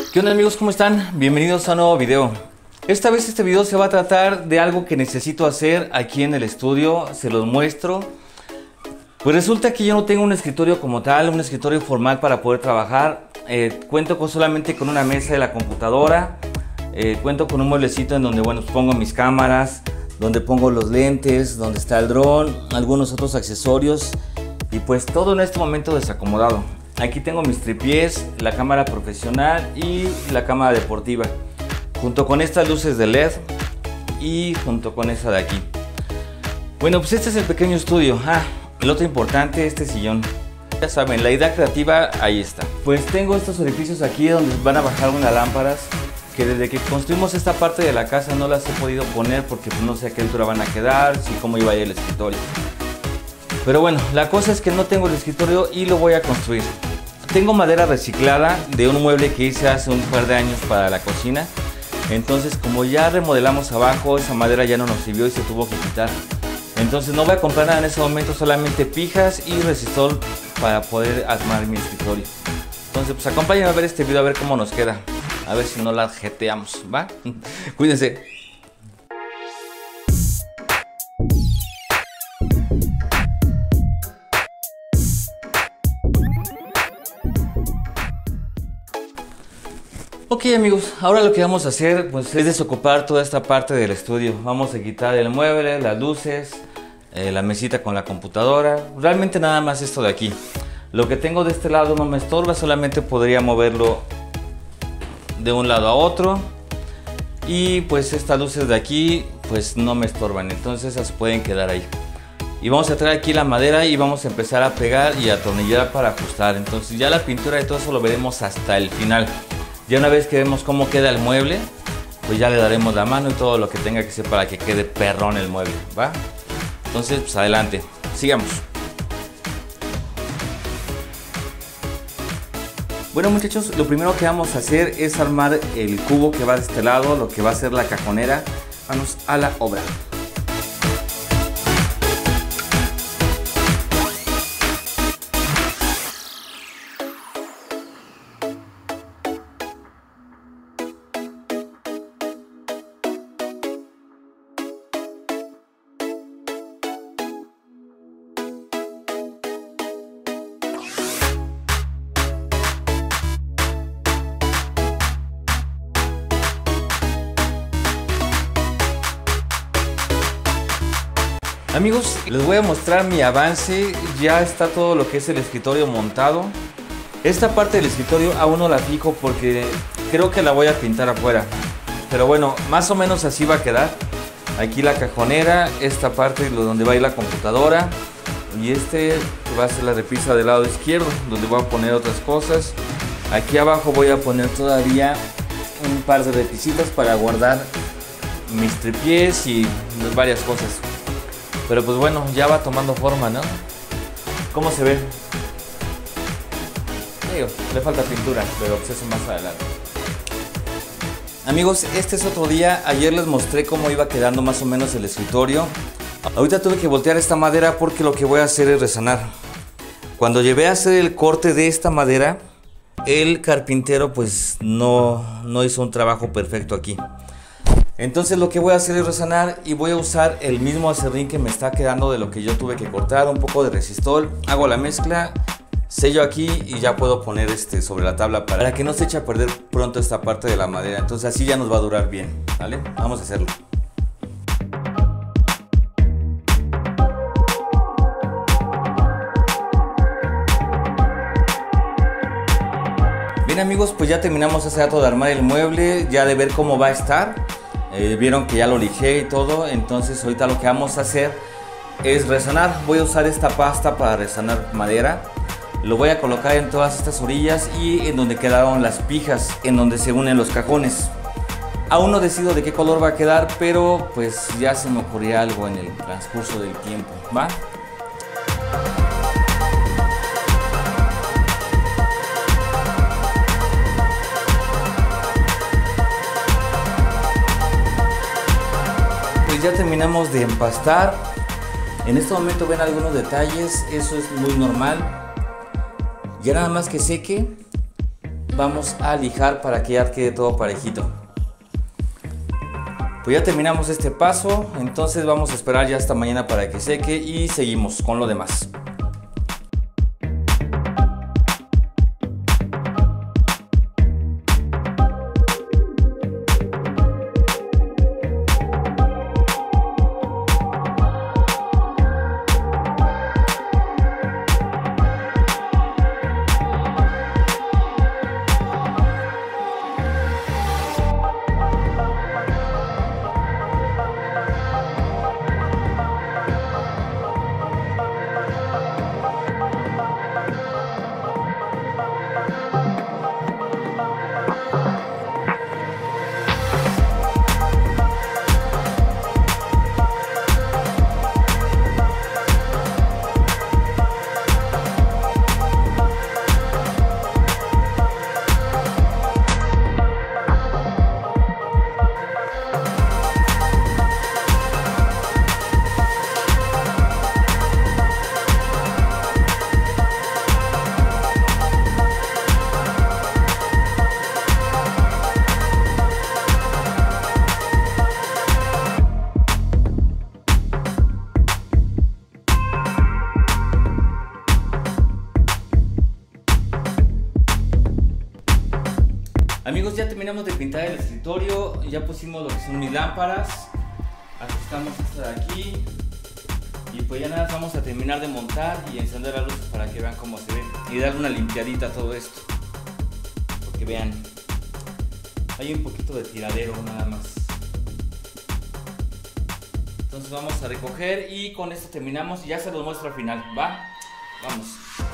¿Qué onda amigos? ¿Cómo están? Bienvenidos a un nuevo video. Esta vez este video se va a tratar de algo que necesito hacer aquí en el estudio. Se los muestro. Pues resulta que yo no tengo un escritorio como tal, un escritorio formal para poder trabajar. Cuento solamente con una mesa de la computadora. Cuento con un mueblecito en donde, bueno, pongo mis cámaras, donde pongo los lentes, donde está el dron, algunos otros accesorios. Y pues todo en este momento desacomodado. Aquí tengo mis tripiés, la cámara profesional y la cámara deportiva, junto con estas luces de LED y junto con esa de aquí. Bueno, pues este es el pequeño estudio. El otro importante, este sillón. Ya saben, la idea creativa ahí está. Pues tengo estos orificios aquí donde van a bajar unas lámparas que desde que construimos esta parte de la casa no las he podido poner porque pues no sé a qué altura van a quedar, si cómo iba a ir el escritorio. Pero bueno, la cosa es que no tengo el escritorio y lo voy a construir. Tengo madera reciclada de un mueble que hice hace un par de años para la cocina. Entonces, como ya remodelamos abajo, esa madera ya no nos sirvió y se tuvo que quitar. Entonces no voy a comprar nada en ese momento, solamente pijas y resistol para poder armar mi escritorio. Entonces, pues acompáñenme a ver este video, a ver cómo nos queda. A ver si no la jeteamos, ¿va? Cuídense. Ok amigos, ahora lo que vamos a hacer pues es desocupar toda esta parte del estudio. Vamos a quitar el mueble, las luces, la mesita con la computadora. Realmente nada más esto de aquí. Lo que tengo de este lado no me estorba, solamente podría moverlo de un lado a otro. Y pues estas luces de aquí pues no me estorban, entonces esas pueden quedar ahí. Y vamos a traer aquí la madera y vamos a empezar a pegar y a atornillar para ajustar. Entonces ya la pintura y todo eso lo veremos hasta el final. Ya una vez que vemos cómo queda el mueble, pues ya le daremos la mano y todo lo que tenga que ser para que quede perrón el mueble, ¿va? Entonces, pues adelante, sigamos. Bueno muchachos, lo primero que vamos a hacer es armar el cubo que va de este lado, lo que va a ser la cajonera. Vamos a la obra. Amigos, les voy a mostrar mi avance. Ya está todo lo que es el escritorio montado. Esta parte del escritorio aún no la fijo porque creo que la voy a pintar afuera. Pero bueno, más o menos así va a quedar. Aquí la cajonera, esta parte donde va a ir la computadora. Y este va a ser la repisa del lado izquierdo, donde voy a poner otras cosas. Aquí abajo voy a poner todavía un par de repisitas para guardar mis tripiés y varias cosas. Pero pues bueno, ya va tomando forma, ¿no? ¿Cómo se ve? Digo, le falta pintura, pero pues eso más adelante. Amigos, este es otro día. Ayer les mostré cómo iba quedando más o menos el escritorio. Ahorita tuve que voltear esta madera porque lo que voy a hacer es resanar. Cuando llevé a hacer el corte de esta madera, el carpintero pues no hizo un trabajo perfecto aquí. Entonces lo que voy a hacer es resanar y voy a usar el mismo aserrín que me está quedando de lo que yo tuve que cortar, un poco de resistol, hago la mezcla, sello aquí y ya puedo poner sobre la tabla para que no se eche a perder pronto esta parte de la madera. Entonces así ya nos va a durar bien, ¿vale? Vamos a hacerlo. Bien amigos, pues ya terminamos hace rato de armar el mueble, ya de ver cómo va a estar. Vieron que ya lo lijé y todo, entonces ahorita lo que vamos a hacer es resanar. Voy a usar esta pasta para resanar madera. Lo voy a colocar en todas estas orillas y en donde quedaron las pijas, en donde se unen los cajones. Aún no decido de qué color va a quedar, pero pues ya se me ocurrirá algo en el transcurso del tiempo, ¿va? Ya terminamos de empastar. En este momento ven algunos detalles, eso es muy normal. Ya nada más que seque, vamos a lijar para que ya quede todo parejito. Pues ya terminamos este paso, entonces vamos a esperar ya hasta mañana para que seque y seguimos con lo demás. Amigos, ya terminamos de pintar el escritorio, ya pusimos lo que son mis lámparas, ajustamos esta de aquí y pues ya nada, vamos a terminar de montar y encender la luz para que vean cómo se ve y darle una limpiadita a todo esto, porque vean, hay un poquito de tiradero nada más. Entonces vamos a recoger y con esto terminamos y ya se los muestro al final, ¿va? Vamos.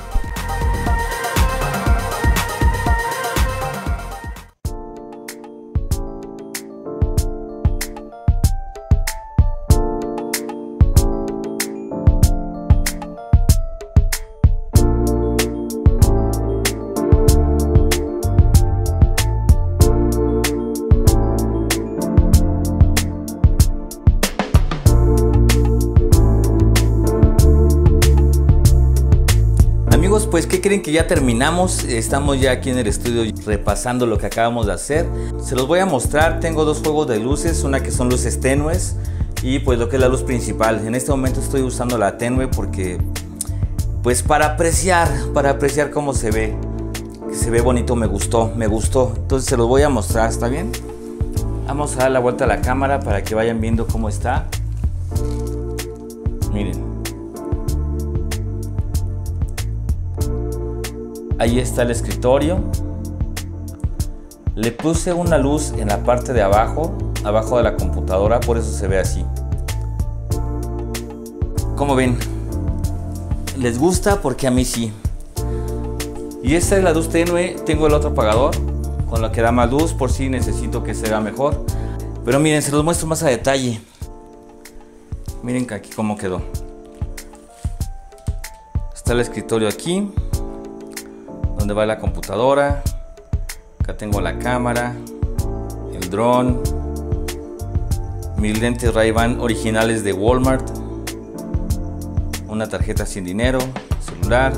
Amigos, pues ¿qué creen? Que ya terminamos, estamos ya aquí en el estudio repasando lo que acabamos de hacer. Se los voy a mostrar, tengo dos juegos de luces, una que son luces tenues y pues lo que es la luz principal. En este momento estoy usando la tenue porque pues para apreciar cómo se ve bonito, me gustó, entonces se los voy a mostrar, ¿está bien? Vamos a dar la vuelta a la cámara para que vayan viendo cómo está. Miren. Ahí está el escritorio. Le puse una luz en la parte de abajo de la computadora, por eso se ve así. Como ven, les gusta porque a mí sí. Y esta es la luz tenue, tengo el otro apagador con la que da más luz por si necesito que se vea mejor. Pero miren, se los muestro más a detalle. Miren aquí cómo quedó. Está el escritorio aquí, donde va la computadora. Acá tengo la cámara, el dron, mis lentes Ray-Ban originales de Walmart, una tarjeta sin dinero, celular,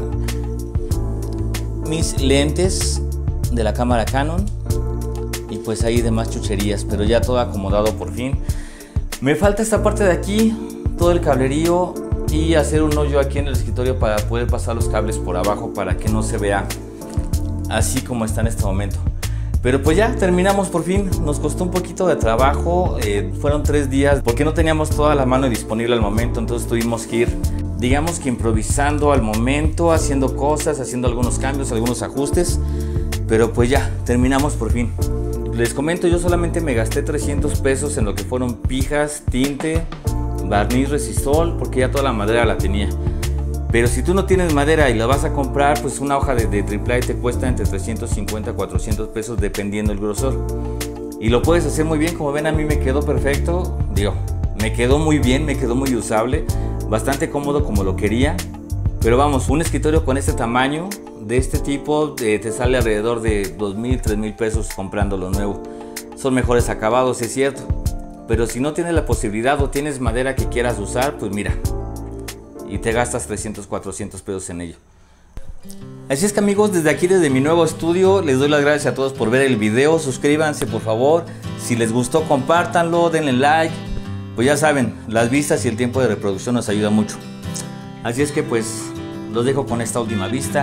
mis lentes de la cámara Canon y pues ahí demás chucherías, pero ya todo acomodado por fin. Me falta esta parte de aquí, todo el cablerío y hacer un hoyo aquí en el escritorio para poder pasar los cables por abajo para que no se vea así como está en este momento. Pero pues ya terminamos por fin, nos costó un poquito de trabajo, fueron 3 días porque no teníamos toda la mano disponible al momento, entonces tuvimos que ir, digamos que improvisando al momento, haciendo cosas, haciendo algunos cambios, algunos ajustes, pero pues ya terminamos por fin. Les comento, yo solamente me gasté 300 pesos en lo que fueron pijas, tinte, barniz, resistol, porque ya toda la madera la tenía. Pero si tú no tienes madera y la vas a comprar, pues una hoja de AAA te cuesta entre 350 a 400 pesos dependiendo el grosor. Y lo puedes hacer muy bien, como ven a mí me quedó perfecto, digo, me quedó muy bien, me quedó muy usable, bastante cómodo como lo quería. Pero vamos, un escritorio con este tamaño, de este tipo, te sale alrededor de 2,000, 3,000 pesos comprándolo nuevo. Son mejores acabados, es cierto. Pero si no tienes la posibilidad o tienes madera que quieras usar, pues mira, y te gastas 300, 400 pesos en ello. Así es que amigos, desde aquí, desde mi nuevo estudio, les doy las gracias a todos por ver el video. Suscríbanse por favor, si les gustó compártanlo, denle like. Pues ya saben, las vistas y el tiempo de reproducción nos ayuda mucho. Así es que pues los dejo con esta última vista.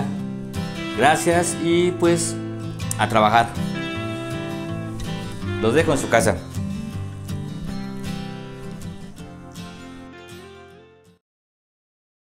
Gracias y pues a trabajar. Los dejo en su casa.